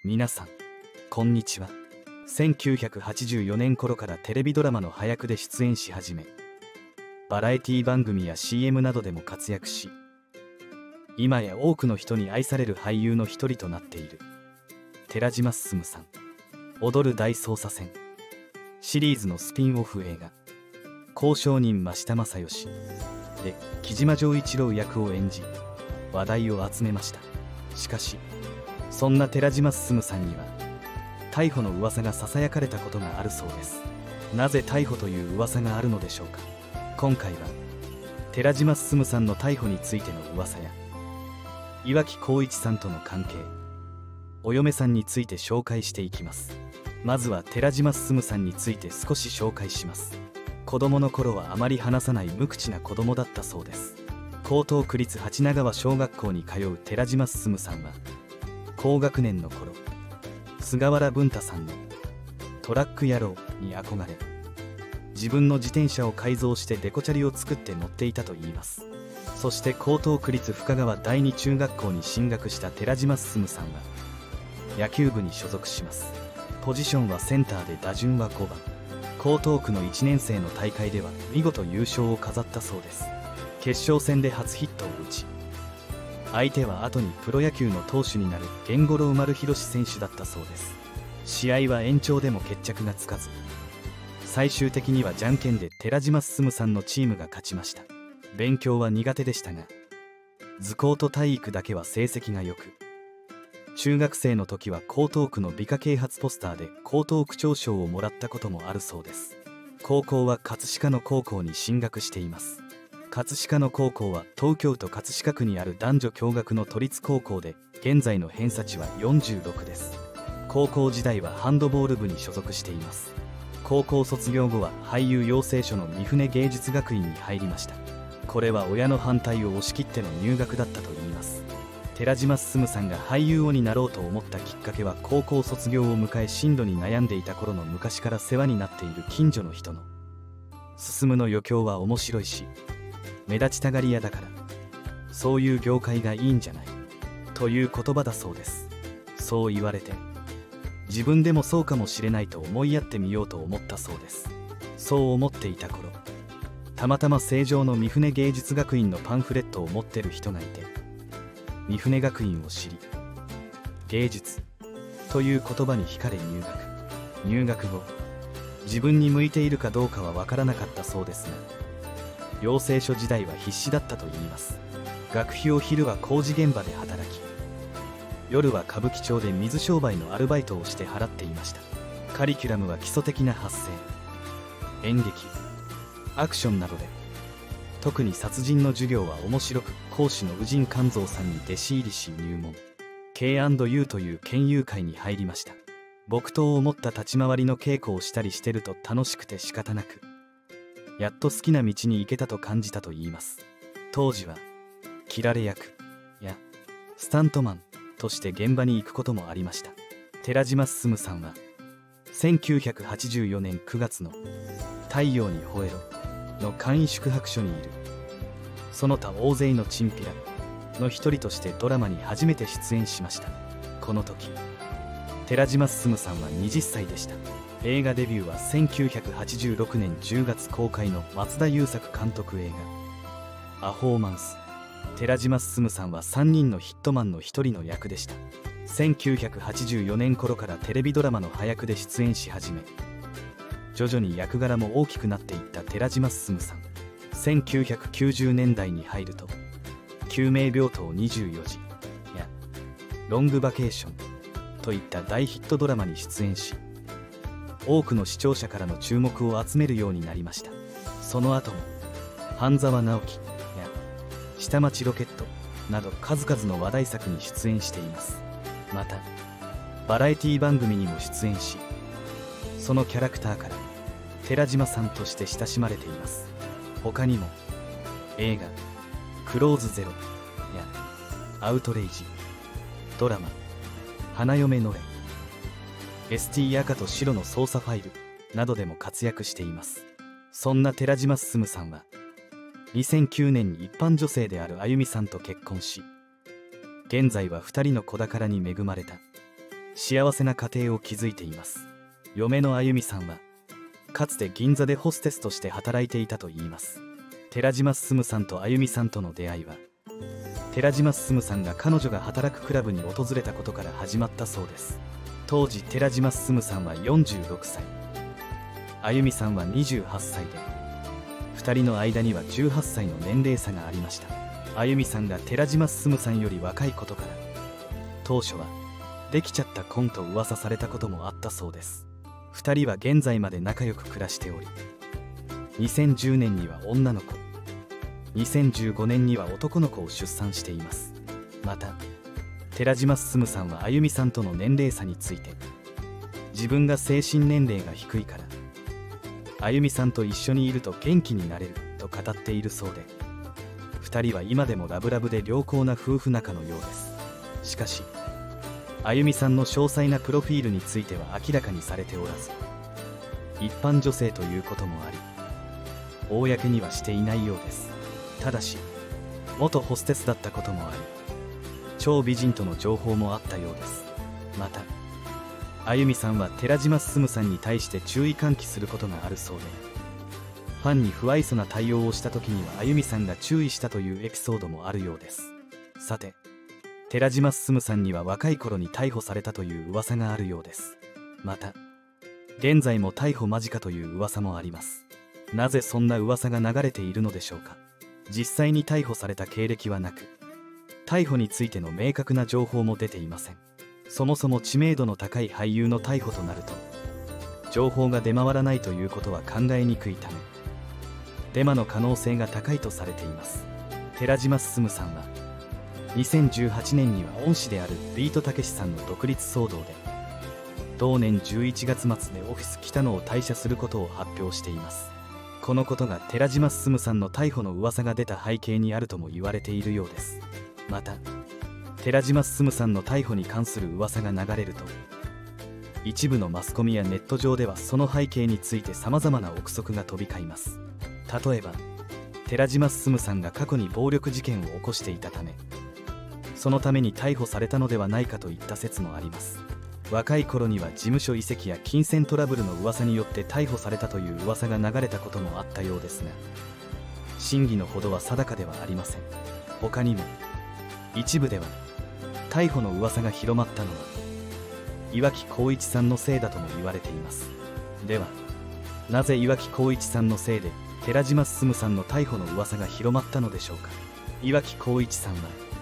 皆さんこんにちは。1984年頃からテレビドラマの配役で出演し始め、バラエティ番組や CM などでも活躍し、今や多くの人に愛される俳優の一人となっている寺島進さん。踊る大捜査線シリーズのスピンオフ映画「交渉人増田正義」で木島丈一郎役を演じ話題を集めました。しかしそんな寺島進さんには逮捕の噂がささやかれたことがあるそうです。なぜ逮捕という噂があるのでしょうか。今回は寺島進さんの逮捕についての噂や岩城滉一さんとの関係、お嫁さんについて紹介していきます。まずは寺島進さんについて少し紹介します。子供の頃はあまり話さない無口な子供だったそうです。江東区立八名川小学校に通う寺島進さんは高学年の頃、菅原文太さんのトラック野郎に憧れ、自分の自転車を改造してデコチャリを作って乗っていたといいます。そして江東区立深川第二中学校に進学した寺島進さんは野球部に所属します。ポジションはセンターで打順は5番。江東区の1年生の大会では見事優勝を飾ったそうです。決勝戦で初ヒットを打ち、相手は後にプロ野球の投手になる源五郎丸博選手だったそうです。試合は延長でも決着がつかず、最終的にはじゃんけんで寺島進さんのチームが勝ちました。勉強は苦手でしたが、図工と体育だけは成績が良く、中学生の時は江東区の美化啓発ポスターで江東区長賞をもらったこともあるそうです。高校は葛飾野高校に進学しています。葛飾野高校は東京都葛飾区にある男女共学の都立高校で、現在の偏差値は46です。高校時代はハンドボール部に所属しています。高校卒業後は俳優養成所の三船芸術学院に入りました。これは親の反対を押し切っての入学だったといいます。寺島進さんが俳優になろうと思ったきっかけは、高校卒業を迎え進路に悩んでいた頃の昔から世話になっている近所の人の進の余興は面白いし目立ちたがり屋だから、そういう業界がいいんじゃないという言葉だそうです。そう言われて自分でもそうかもしれないと思いやってみようと思ったそうです。そう思っていた頃、たまたま成城の三船芸術学院のパンフレットを持ってる人がいて、三船学院を知り、芸術という言葉に惹かれ入学。入学後、自分に向いているかどうかは分からなかったそうですが、養成所時代は必死だったといいます。学費を昼は工事現場で働き、夜は歌舞伎町で水商売のアルバイトをして払っていました。カリキュラムは基礎的な発声、演劇、アクションなどで、特に殺人の授業は面白く、講師の宇神勘三さんに弟子入りし入門。K&U という研究会に入りました。木刀を持った立ち回りの稽古をしたりしてると楽しくて仕方なく、やっと好きな道に行けたと感じたといいます。当時は切られ役やスタントマンとして現場に行くこともありました。寺島進さんは1984年9月の「太陽に吠えろ」の簡易宿泊所にいるその他大勢のチンピラの一人としてドラマに初めて出演しました。この時寺島進さんは20歳でした。映画デビューは1986年10月公開の松田優作監督映画「アホーマンス」。寺島進さんは3人のヒットマンの一人の役でした。1984年頃からテレビドラマの配役で出演し始め、徐々に役柄も大きくなっていった寺島進さん。1990年代に入ると「救命病棟24時」や「ロングバケーション」といった大ヒットドラマに出演し、多くの視聴者からの注目を集めるようになりました。その後も「半沢直樹」や「下町ロケット」など数々の話題作に出演しています。またバラエティ番組にも出演し、そのキャラクターから寺島さんとして親しまれています。他にも映画「クローズゼロ」や「アウトレイジ」、ドラマ「花嫁のれ」、ST 赤と白の捜査ファイルなどでも活躍しています。そんな寺島進さんは2009年に一般女性であるあゆみさんと結婚し、現在は2人の子宝に恵まれた幸せな家庭を築いています。嫁のあゆみさんはかつて銀座でホステスとして働いていたといいます。寺島進さんとあゆみさんとの出会いは、寺島進さんが彼女が働くクラブに訪れたことから始まったそうです。当時寺島進さんは46歳、あゆみさんは28歳で、2人の間には18歳の年齢差がありました。あゆみさんが寺島進さんより若いことから、当初はできちゃった婚と噂されたこともあったそうです。2人は現在まで仲良く暮らしており、2010年には女の子、2015年には男の子を出産しています。また寺島進さんはあゆみさんとの年齢差について、自分が精神年齢が低いからあゆみさんと一緒にいると元気になれると語っているそうで、2人は今でもラブラブで良好な夫婦仲のようです。しかしあゆみさんの詳細なプロフィールについては明らかにされておらず、一般女性ということもあり公にはしていないようです。ただし元ホステスだったこともあり、超美人との情報もあったようです。またあゆみさんは寺島進さんに対して注意喚起することがあるそうで、ファンに不愛想な対応をした時にはあゆみさんが注意したというエピソードもあるようです。さて寺島進さんには若い頃に逮捕されたという噂があるようです。また現在も逮捕間近という噂もあります。なぜそんな噂が流れているのでしょうか。実際に逮捕された経歴はなく、逮捕についての明確な情報も出ていません。そもそも知名度の高い俳優の逮捕となると、情報が出回らないということは考えにくいため、デマの可能性が高いとされています。寺島進さんは2018年には恩師であるビートたけしさんの独立騒動で、同年11月末でオフィス北野を退社することを発表しています。このことが寺島進さんの逮捕の噂が出た背景にあるとも言われているようです。また寺島進さんの逮捕に関する噂が流れると、一部のマスコミやネット上ではその背景について様々な憶測が飛び交います。例えば寺島進さんが過去に暴力事件を起こしていたため、そのために逮捕されたのではないかといった説もあります。若い頃には事務所移籍や金銭トラブルの噂によって逮捕されたという噂が流れたこともあったようですが、真偽のほどは定かではありません。他にも一部では逮捕の噂が広まったのは岩城滉一さんのせいだとも言われています。ではなぜ岩城滉一さんのせいで寺島進さんの逮捕の噂が広まったのでしょうか。岩城滉一さんは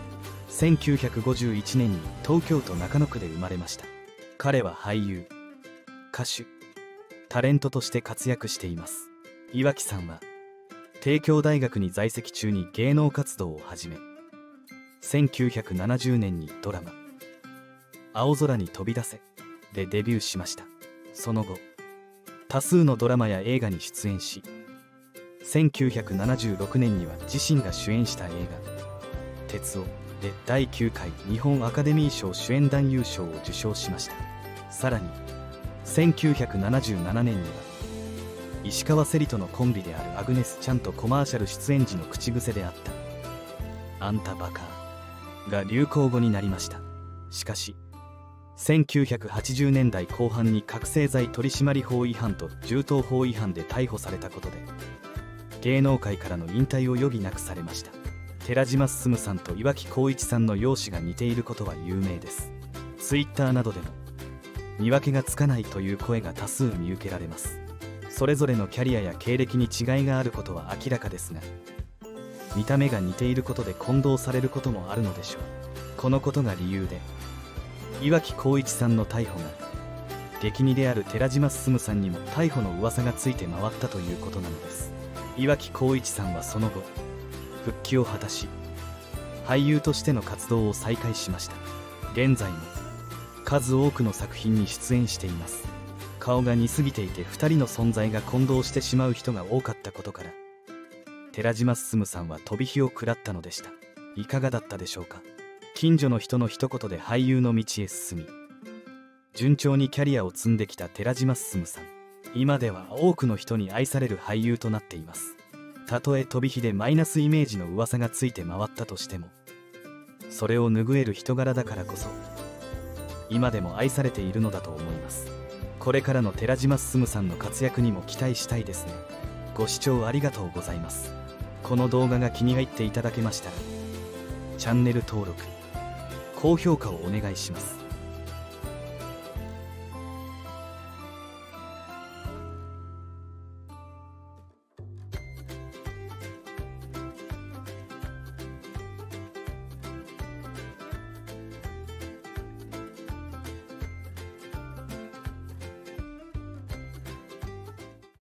1951年に東京都中野区で生まれました。彼は俳優、歌手、タレントとして活躍しています。岩城さんは帝京大学に在籍中に芸能活動を始め、1970年にドラマ「青空に飛び出せ」でデビューしました。その後多数のドラマや映画に出演し、1976年には自身が主演した映画「鉄夫」で第9回日本アカデミー賞主演男優賞を受賞しました。さらに1977年には石川せりとのコンビであるアグネス・チャンとコマーシャル出演時の口癖であった「あんたバカ」が流行語になりました。しかし1980年代後半に覚醒剤取締法違反と銃刀法違反で逮捕されたことで、芸能界からの引退を余儀なくされました。寺島進さんと岩城滉一さんの容姿が似ていることは有名です。ツイッターなどでも見分けがつかないという声が多数見受けられます。それぞれのキャリアや経歴に違いがあることは明らかですが、見た目が似ていることで混同されることもあるのでしょう。このことが理由で岩城滉一さんの逮捕が激似である寺島進さんにも逮捕の噂がついて回ったということなのです。岩城滉一さんはその後復帰を果たし、俳優としての活動を再開しました。現在も数多くの作品に出演しています。顔が似すぎていて2人の存在が混同してしまう人が多かったことから、寺島進さんは飛び火を食らったのでした。いかがだったでしょうか。近所の人の一言で俳優の道へ進み、順調にキャリアを積んできた寺島進さん。今では多くの人に愛される俳優となっています。たとえ飛び火でマイナスイメージの噂がついて回ったとしても、それを拭える人柄だからこそ今でも愛されているのだと思います。これからの寺島進さんの活躍にも期待したいですね。ご視聴ありがとうございます。この動画が気に入っていただけましたらチャンネル登録高評価をお願いします。